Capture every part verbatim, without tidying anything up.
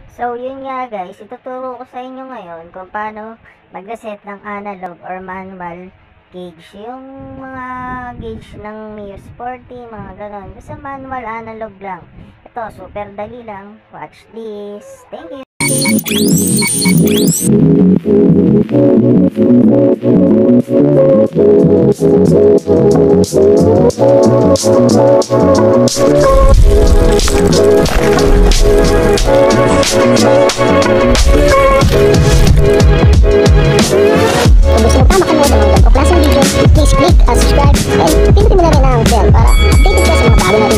So, yun nga guys, ituturo ko sa inyo ngayon kung paano mag-reset ng analog or manual gauge. Yung mga gauge ng Mio Sporty, mga ganon. Basta manual analog lang. Ito, super dali lang. Watch this. Thank you! Kung gusto mo pa makanood ng ganitong klaseng video, please click uh, subscribe and pindutin mo na rin ang bell para updated ka sa mga bago natin.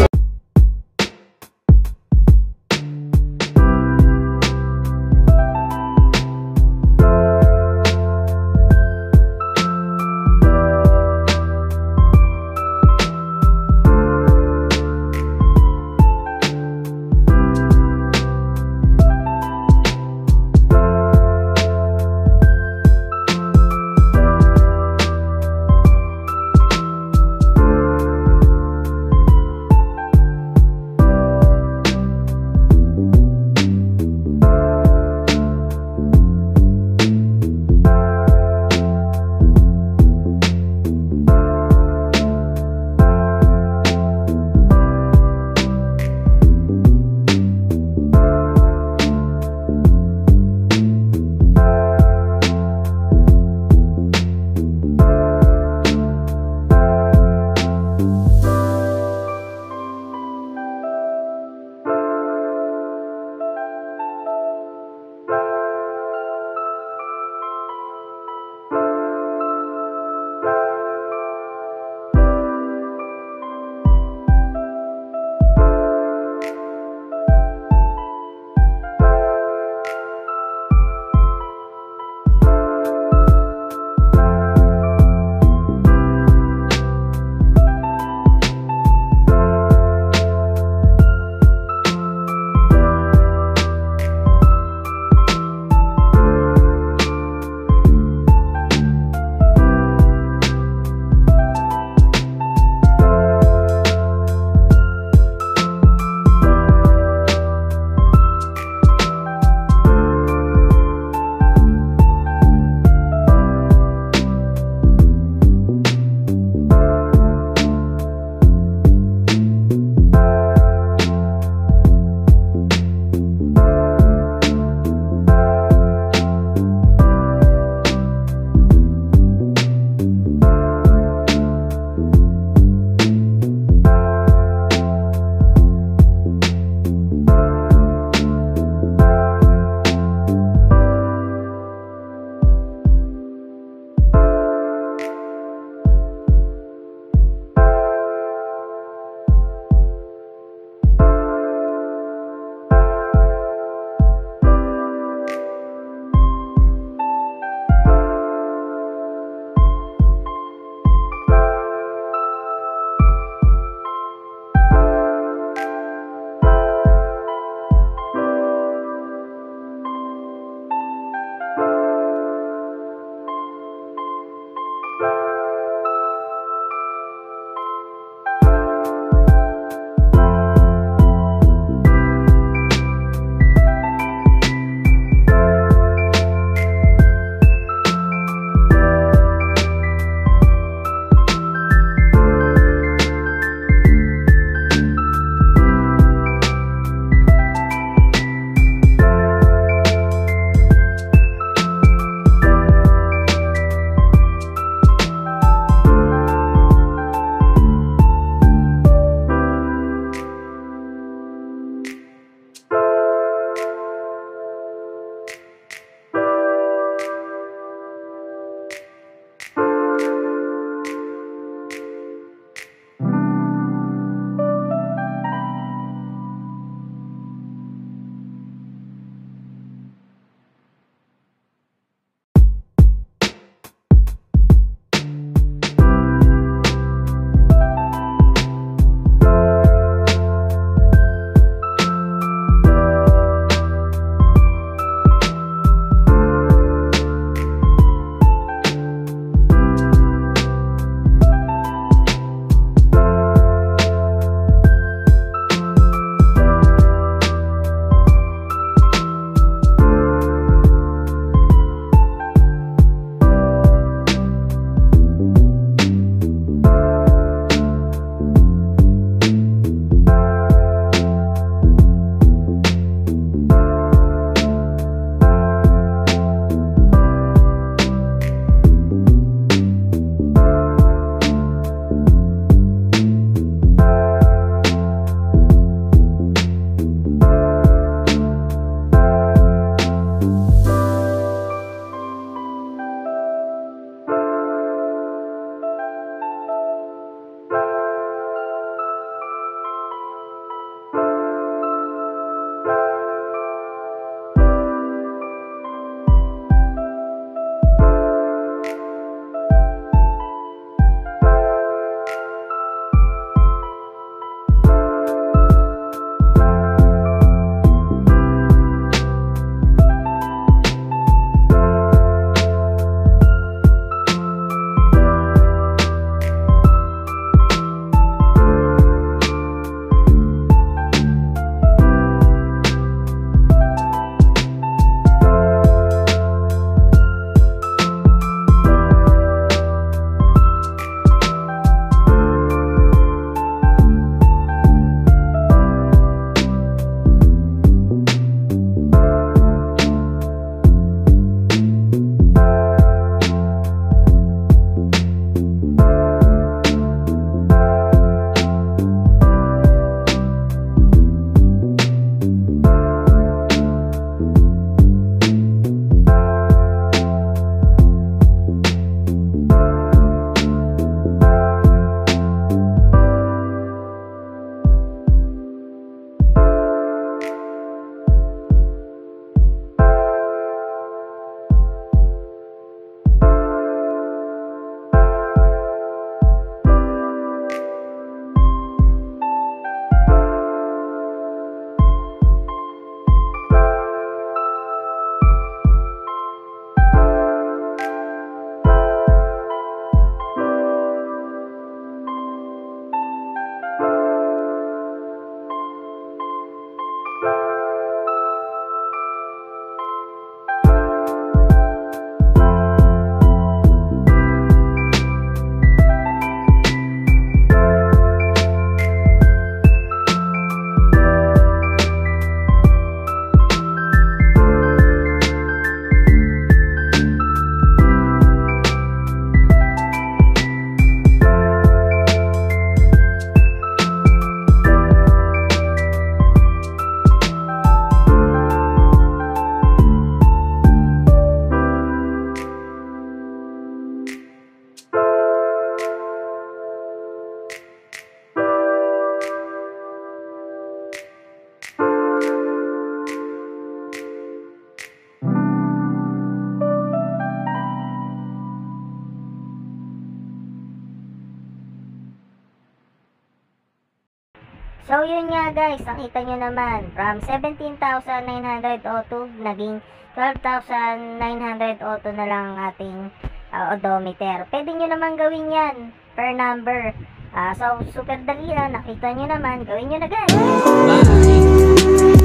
So, yun nga guys, nakita nyo naman, from seventeen thousand nine hundred auto, naging twelve thousand nine hundred auto na lang ang ating uh, odometer. Pwede nyo naman gawin yan per number. Uh, so, super dali lang, nakita nyo naman, gawin nyo na guys. Bye.